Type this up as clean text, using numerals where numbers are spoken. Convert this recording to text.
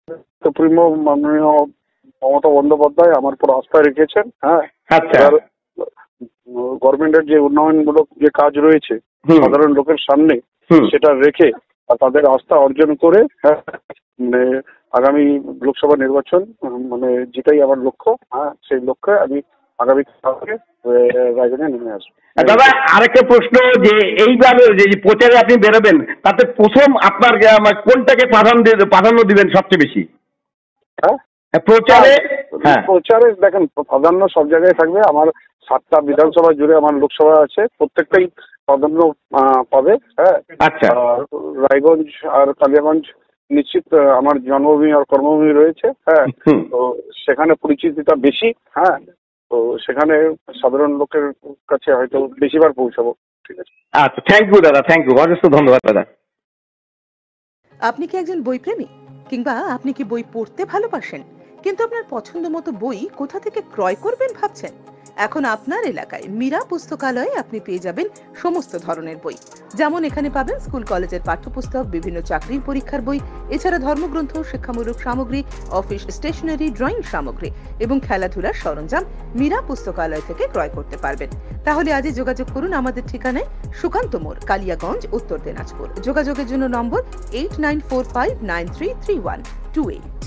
Supremo মাননীয় মমতা বন্দ্যোপাধ্যায় আমার উপর আস্থা রেখেছেন। হ্যাঁ, আচ্ছা, গভর্নমেন্টের যে উন্নয়নমূলক যে কাজ রয়েছে সাধারণ লোকের সামনে, সেটা রেখে তাদের আস্থা অর্জন করে, হ্যাঁ, মানে আগামী লোকসভা নির্বাচন মানে যেটাই আমার লক্ষ্য, হ্যাঁ, সেই লক্ষ্যে আমি আগামী রায়গঞ্জে নেমে আসবো। দাদা আরেকটা প্রশ্ন, যে এইভাবে যে প্রচারে আপনি বেরোবেন, তাতে প্রথম আপনার কোনটাকে প্রাধান্য দিবেন সবচেয়ে বেশি? হ্যাঁ, প্রচারে দেখেন প্রাধান্য সব জায়গায় থাকবে। আমার 7টা বিধানসভা জুড়ে আমার লোকসভা আছে, প্রত্যেকটাই প্রাধান্য পাবে। হ্যাঁ, আচ্ছা, রায়গঞ্জ আর কালিয়াগঞ্জ নিশ্চিত আমার জন্মভূমি আর কর্মভূমি রয়েছে। হ্যাঁ, তো সেখানে পরিচিতিটা বেশি। হ্যাঁ, তো সেখানে সাধারণ লোকের কাছে হয়তো বেশিবার পৌঁছাবো। ঠিক আছে, আচ্ছা, থ্যাংক ইউ দাদা, থ্যাংক ইউ, অজস্র ধন্যবাদ দাদা। আপনি কি একজন বই প্রেমী, কিংবা আপনি কি বই পড়তে ভালোবাসেন কিন্তু আপনার পছন্দ মতো বই কোথা থেকে ক্রয় করবেন ভাবছেন? এখন আপনার এলাকায় মীরা পুস্তকালয়ে আপনি পেয়ে যাবেন সমস্ত ধরনের বই। যেমন এখানে পাবেন স্কুল কলেজের পাঠ্যপুস্তক, বিভিন্ন চাকরির পরীক্ষার বই, এছাড়া ধর্মগ্রন্থ, শিক্ষামূলক সামগ্রী, অফিস স্টেশনারি, ড্রয়িং সামগ্রী এবং খেলাধুলার সরঞ্জাম মীরা পুস্তকালয় থেকে ক্রয় করতে পারবেন। তাহলে আজই যোগাযোগ করুন আমাদের ঠিকানায়, সুকান্ত মোড়, কালিয়াগঞ্জ, উত্তর দিনাজপুর। যোগাযোগের জন্য নম্বর 8945933128।